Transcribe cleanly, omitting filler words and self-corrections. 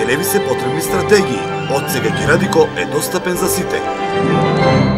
Ке не ви се потребни стратегии. Од сега Ги Радико е достапен за сите.